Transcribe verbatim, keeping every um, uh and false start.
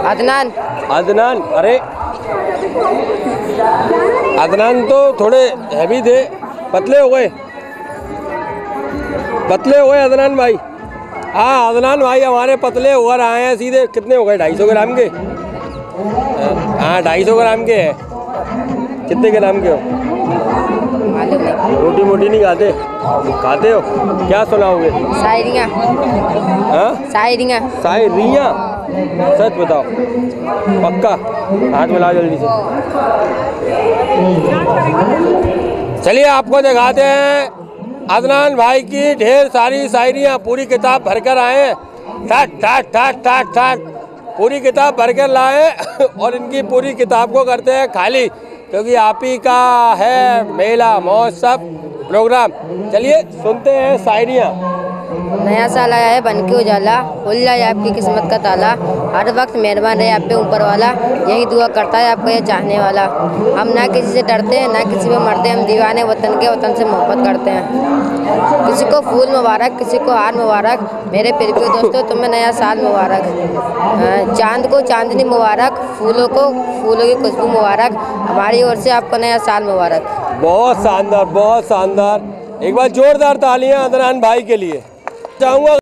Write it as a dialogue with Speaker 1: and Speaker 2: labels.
Speaker 1: अदनान।
Speaker 2: अदनान, अरे अदनान तो थोड़े हैवी थे, पतले हो गए, पतले हो गए अदनान भाई। हाँ अदनान भाई हमारे पतले होकर आए हैं सीधे। कितने हो गए? ढाई सौ ग्राम के। हाँ ढाई सौ ग्राम के हैं। कितने ग्राम के हो? रोटी मोटी नहीं खाते? खाते हो? क्या सुनाओगे?
Speaker 1: शायरियाँ।
Speaker 2: हाँ
Speaker 1: शायरियाँ।
Speaker 2: शायरियाँ? सच बताओ, पक्का? हाथ मिलाओ जल्दी से। चलिए आपको दिखाते हैं अदनान भाई की ढेर सारी शायरियाँ। पूरी किताब भरकर आए, ठाट ठाट ठाट ठाट ठाट पूरी किताब भरकर लाए और इनकी पूरी किताब को करते हैं खाली, क्योंकि आप ही का है मेला महोत्सव प्रोग्राम। चलिए सुनते हैं शायरियाँ।
Speaker 1: नया साल आया है बन के उजाला, खुल जाए आपकी किस्मत का ताला, हर वक्त मेहरबान रहे आप पे ऊपर वाला, यही दुआ करता है आपको ये चाहने वाला। हम ना किसी से डरते हैं ना किसी पे मरते हैं, हम दीवाने वतन के, वतन से मोहब्बत करते हैं। किसी को फूल मुबारक किसी को हार मुबारक, मेरे प्यारे दोस्तों तुम्हें नया साल मुबारक। चांद को चांदनी मुबारक, फूलों को फूलों की खुशबू मुबारक, हमारी ओर से आपको नया साल मुबारक।
Speaker 2: बहुत शानदार, बहुत शानदार। एक बार जोरदार तालियां अदनान भाई के लिए चाहूँगा।